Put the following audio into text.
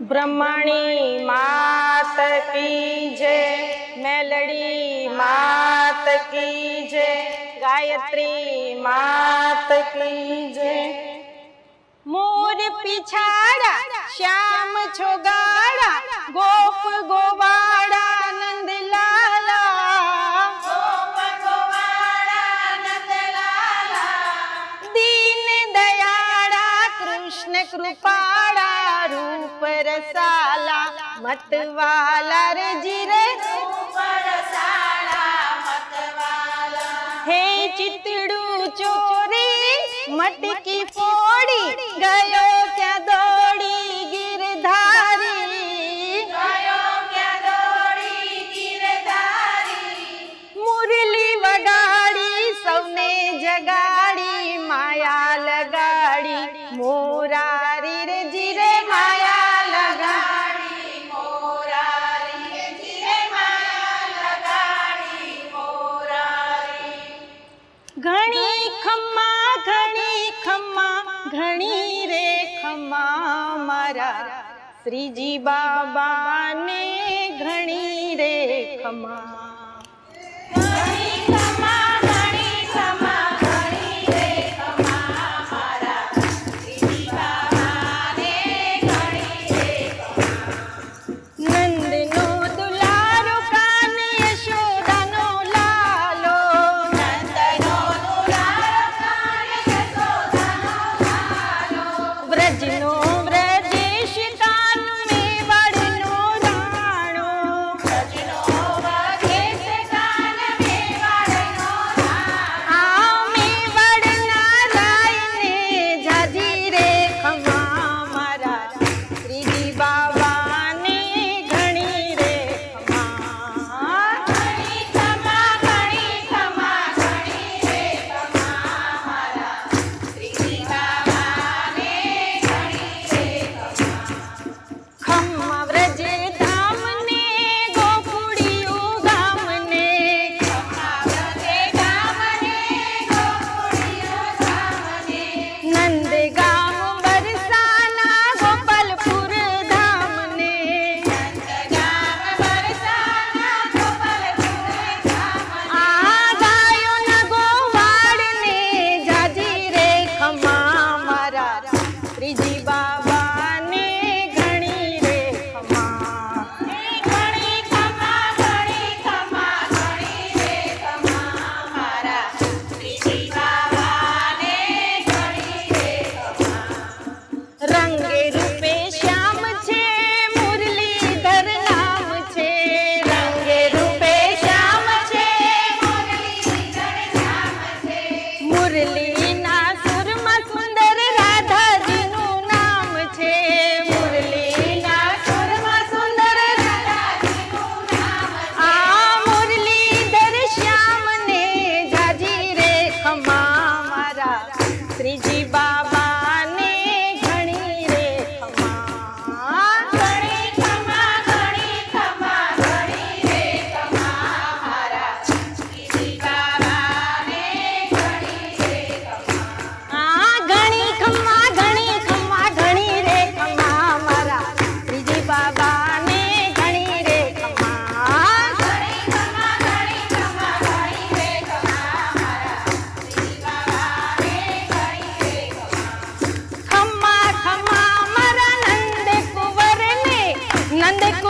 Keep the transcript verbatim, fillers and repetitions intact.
ब्रह्मणी मात की जय, मेलड़ी मात की जय, गायत्री मात की जय। मोर पिछाड़ा श्याम छोगाड़ा, गोप गोवाड़ा नंद लाला, गोप गोवाड़ा नंद लाला, दीन दयाड़ा कृष्ण कृपाड़ा, रूप रसाला मतवाला रे जीरे, रूप रसाला मतवाला। हे चितड़ू चोरी मटकी फोड़ी, गयो क्या दौड़ी गिरधारी, गयो क्या दौड़ी गिरधारी। मुरली वगाड़ी सौने जगाड़ी, माया लगाड़ी मोरारी रे जीरे, माया लगाड़ी मोरारी रे जीरे, माया लगाड़ी मोरारी। घणी खम्मा घणी खम्मा घणी रे खम्मा मारा, श्रीजी बाबा ने घणी रे खम्मा। घणी खम्मा घणी खम्मा घणी रे खम्मा मारा, श्रीजी बाबा ने घणी रे खम्मा। नंद नो दुलारो कान यशोदा नो लालो, नंद नो दुलारो कान यशोदा नो लालो। ब्रज नो ब्रजेश कान मेवाड़ नो राणो, ब्रज नो ब्रजेश कान मेवाड़ नो राणो। आ मेवाड़ नारायण झाजी रे खम्मा मारा, श्रीजी बाबा ने घणी रे खम्मा। घणी खम्मा घणी खम्मा घणी रे खम्मा मारा, श्रीजी बाबा ने घणी रे खम्मा। खम्मा व्रज धाम ने गोकुड़ियो गाम ने, खम्मा व्रज धाम ने गोकुड़ियो गाम ने। नंद गाम बरसाना गोपालपुर धाम ने, नंद गाम बरसाना गोपालपुर धाम ने। आ गायो न गोवाड़ ने झाजी रे खम्मा मारा, श्रीजी बाबा ने घणी रे खम्मा। घणी खम्मा घणी खम्मा घणी रे खम्मा मारा, श्रीजी बाबा ने घणी रे खम्मा। रंगे रूपे श्याम छे मुरलीधर नाम छे, रंगे रूपे श्याम छे मुरलीधर नाम छे। मुरली ना सुरमा सुंदर राधाजी નું નામ છે, મુરલી ના સુરમાં સુંદર રાધાજી નું નામ છે। આ મુરલીધર શ્યામ ને જાજી રે ખમ્મા મારા, શ્રીજી બાબા ને ઘણી રે ખમ્મા। ઘણી ખમ્મા ઘણી ખમ્મા ઘણી રે ખમ્મા મારા, શ્રીજી બાબા ને ઘણી રે ખમ્મા। આ ઘણી ખમ્મા ઘણી ખમ્મા ઘણી રે ખમ્મા મારા, શ્રીજી બાબા ને ઘણી રે ખમ્મા। ઘણી ખમ્મા ઘણી ખમ્મા ઘણી રે ખમ્મા મારા, શ્રીજી બાબા ને ઘણી રે ખમ્મા। ખમ્મા ખમ્મા મારા નંદ કુંવર ને, નંદ